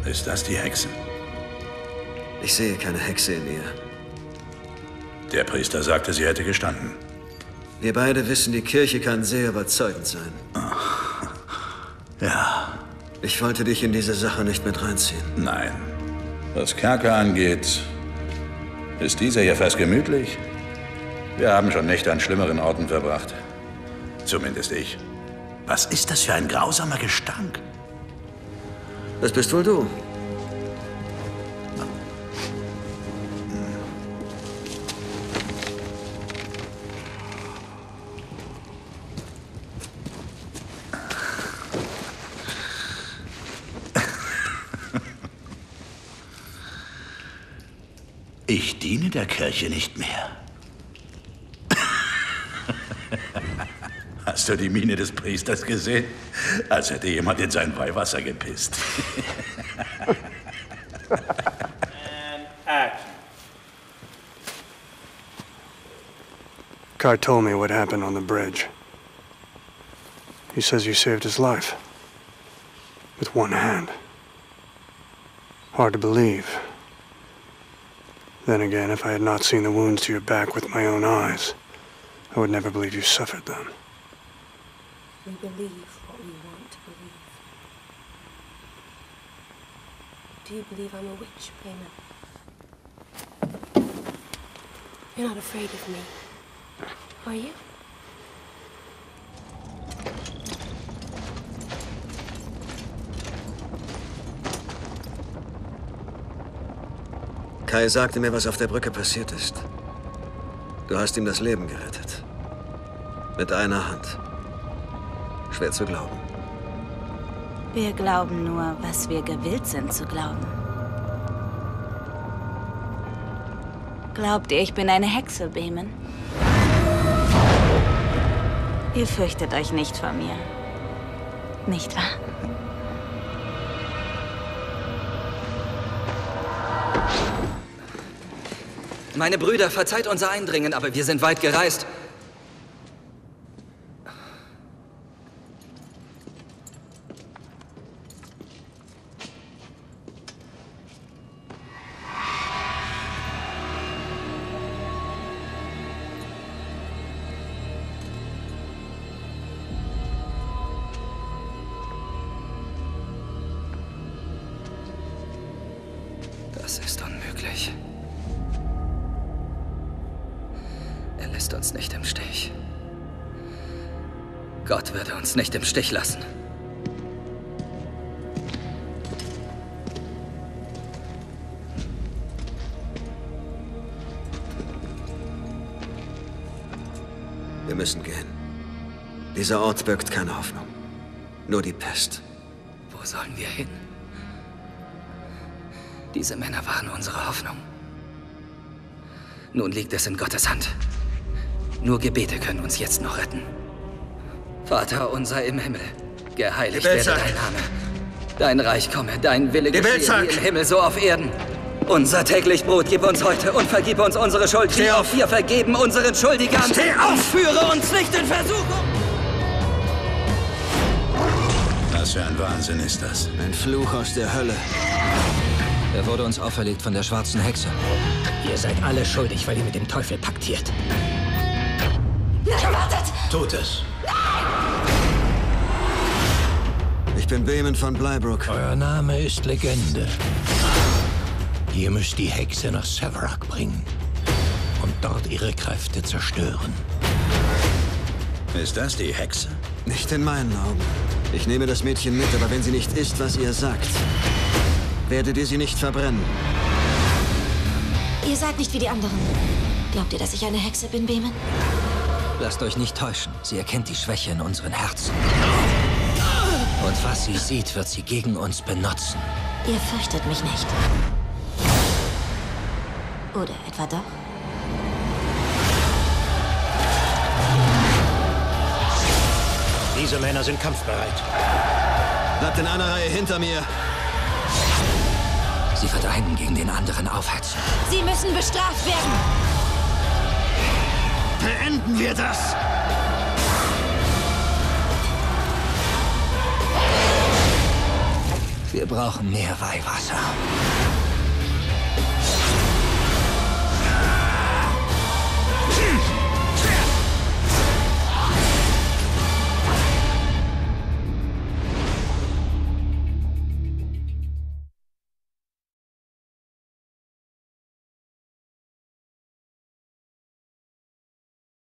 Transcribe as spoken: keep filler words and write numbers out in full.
Ist das die Hexe? Ich sehe keine Hexe in ihr. Der Priester sagte, sie hätte gestanden. Wir beide wissen, die Kirche kann sehr überzeugend sein. Ach. Ja. Ich wollte dich in diese Sache nicht mit reinziehen. Nein. Was Kerker angeht, ist dieser hier fast gemütlich. Wir haben schon Nächte an schlimmeren Orten verbracht. Zumindest ich. Was ist das für ein grausamer Gestank? Das bist wohl du. Ich diene der Kirche nicht mehr. Hast du die Miene des Priesters gesehen? Als hätte jemand in sein Weihwasser gepisst. And action. Kai told me what happened on the bridge. He says you saved his life. With one hand. Hard to believe. Then again, if I had not seen the wounds to your back with my own eyes, I would never believe you suffered them. We believe what we want to believe. Do you believe I'm a witch, Payman? You're not afraid of me, are you? Kai sagte mir, was auf der Brücke passiert ist. Du hast ihm das Leben gerettet. Mit einer Hand. Schwer zu glauben. Wir glauben nur, was wir gewillt sind zu glauben. Glaubt ihr, ich bin eine Hexe, Behmen? Ihr fürchtet euch nicht vor mir. Nicht wahr? Meine Brüder, verzeiht unser Eindringen, aber wir sind weit gereist. Das ist unmöglich. Er lässt uns nicht im Stich. Gott würde uns nicht im Stich lassen. Wir müssen gehen. Dieser Ort birgt keine Hoffnung. Nur die Pest. Wo sollen wir hin? Diese Männer waren unsere Hoffnung. Nun liegt es in Gottes Hand. Nur Gebete können uns jetzt noch retten. Vater unser im Himmel, geheiligt werde dein Name. Dein Reich komme, dein Wille geschehe wie im Himmel, so auf Erden. Unser täglich Brot gib uns heute und vergib uns unsere Schuld, wie auch wir vergeben unseren Schuldigern. Steh auf! Und führe uns nicht in Versuchung! Was für ein Wahnsinn ist das? Ein Fluch aus der Hölle. Er wurde uns auferlegt von der schwarzen Hexe. Ihr seid alle schuldig, weil ihr mit dem Teufel paktiert. Nein, wartet! Tut es. Ich bin Behmen von Bleibruck. Euer Name ist Legende. Ihr müsst die Hexe nach Severac bringen und dort ihre Kräfte zerstören. Ist das die Hexe? Nicht in meinen Augen. Ich nehme das Mädchen mit, aber wenn sie nicht ist, was ihr sagt, werdet ihr sie nicht verbrennen. Ihr seid nicht wie die anderen. Glaubt ihr, dass ich eine Hexe bin, Behmen? Lasst euch nicht täuschen. Sie erkennt die Schwäche in unseren Herzen. Und was sie sieht, wird sie gegen uns benutzen. Ihr fürchtet mich nicht. Oder etwa doch? Diese Männer sind kampfbereit. Bleibt in einer Reihe hinter mir. Sie wird einen gegen den anderen aufhetzen. Sie müssen bestraft werden! Beenden wir das! Wir brauchen mehr Weihwasser.